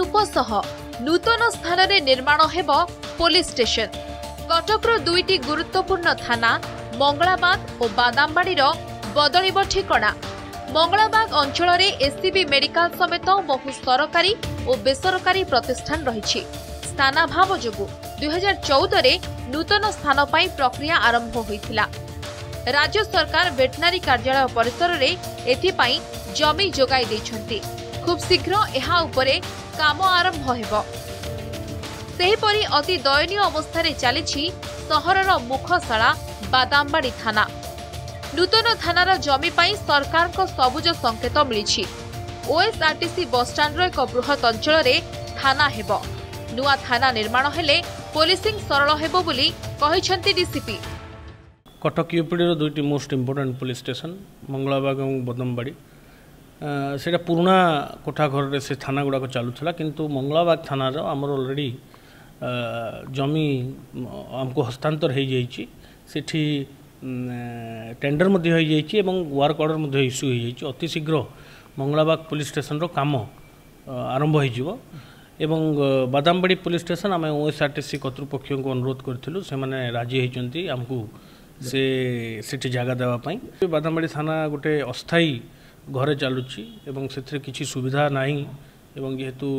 रूप सह नूतन स्थान रे निर्माण हेब पुलिस स्टेशन। कटकर दुईटी गुरुत्वपूर्ण थाना मंगलाबाग और बादामबाड़ीर बदलिब ठिकाना। मंगलाबाग अंचल रे एससीबी मेडिकल समेत बहु सरकारी और बेसरकारी प्रतिष्ठान रही। स्थानाभाव जोगु 2014 रे नूतन स्थान पाई प्रक्रिया आरंभ होइथिला। राज्य सरकार वेटनारी कार्यालय परिसर रे एथिपाई जमी जोगाई दैछन्ति। खूब शीघ्र एहा उपरे काम आरंभ हेबो। सेहीपरि अति दयनीय अवस्था रे चलीछि सहरर मुखशाला बादामबाड़ी थाना। नूतन थानार जमी पाई सरकार को सबुज संकेत मिली। ओएसआरटीसी बस स्टाण्ड एक बृहत अंचल रे थाना हेबो। नुआ थाना निर्माण हेले पुलिसिंग सरल हेबो बोली कहिसंती डीसीपी। कटक यूपीडी दुईटी most important police station Mangalabag और बदमबाड़ी से पुराना कोठाघर से थाना गुड़ाक चलूला किंतु मंगलाबाग थानार आमर ऑलरेडी जमी आमको हस्तांतर हो जाइए टेंडर वर्क ऑर्डर इश्यू हो अति शीघ्र मंगलाबाग पुलिस स्टेशन रो काम आरंभ हो एवं बादामबाड़ी पुलिस स्टेशन आम ओएसआरटीसी कर्तृपक्ष को अनुरोध करूँ से राजी होती आमको से जगह देवाई। बादामबाड़ी थाना गोटे अस्थायी घरे चलुची एवं से किसी सुविधा नहीं एवं जेहेतु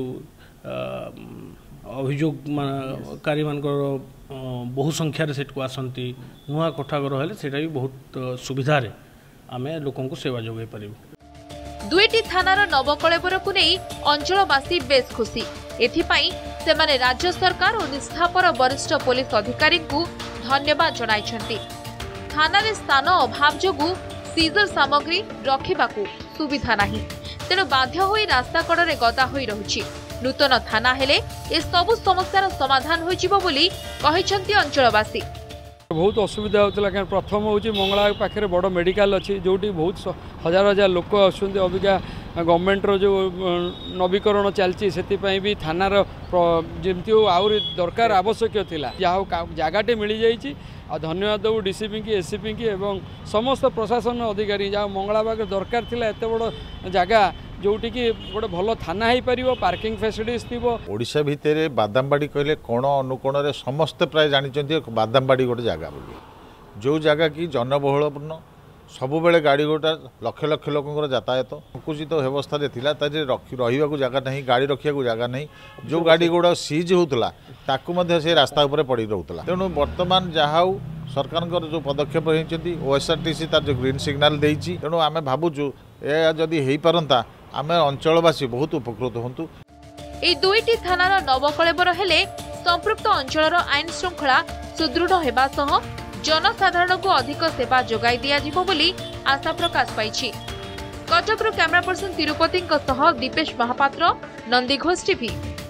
अभियोगकारी बहु संख्यार सेट को आसती नुआ कोठाघर हेले सेटा भी बहुत सुविधा रे आमे लोकन को सेवा जोगाई पारिबु। दुईटी थानार नवकलेबर को नहीं अंचलवासी बेस खुशी। एथिपाई सेमाने राज्य सरकार और निष्ठापर वरिष्ठ पुलिस अधिकारी को धन्यवाद जणाइछन्ति। थाना रे स्थान अभाव जोगु सीजर सामग्री रखिबाकू सुविधा नहीं, तेणु बाध्य होई रास्ता कड़े गदा होई रहुछि। नूतन थाना हेले ए सबु समस्यार समाधान होइजिबो बोली कहिसंती अंचलवासी। बहुत असुविधा होता क्या प्रथम हूँ मंगला पाखे बड़ मेडिकल अच्छी जो बहुत हजार हजार लोक आसुँच अबिका गवर्नमेंटर जो नवीकरण चलती से भी थानार जमी आहरी दरकार आवश्यक थिला जहाँ जगहटे मिल जाइए। धन्यवाद देव डीसीपी की एससीपी की एवं समस्त प्रशासन अधिकारी जहाँ मंगलाबाग दरकार थिला एत बड़ जगह जोटी की गोटे भल थाना हो पार पार्किंग फैसिलिटीज थी। ओडिशा भितर बादामबाड़ी कहले कोण अनुकोण रे समस्ते प्राय जानते बादामबाड़ी गोटे जगह बोली जो जगह की जनबहुलपूर्ण सबु बेले गाड़ी गोटा लक्ष लक्ष लोक यातायात संकुचित व्यवस्था रहा जगह नहीं गाड़ी रखा जगह नहीं जो गाड़ी गुड़ा सीज होता से रास्ता उपर पड़ रोला। तेणु बर्तमान जहाँ सरकार जो पदक्षेप होती ओएसआरटीसी तार जो ग्रीन सिग्नाल देती तेणु आम भावुँ जदि हो पारंता आम अंचलवासी बहुत उपकृत होंतु। ए दुईटी थानार नवकलेबर हेले संपृक्त अंचलर आईन श्रृंखला सुदृढ़ हेबा सह जनसाधारण को अधिक सेवा जोगाई दिया जिवो बोली आशा प्रकाश पाइछि। कटकରୁ camera person Tirupati Dipesh Mahapatra, Nandighosha TV.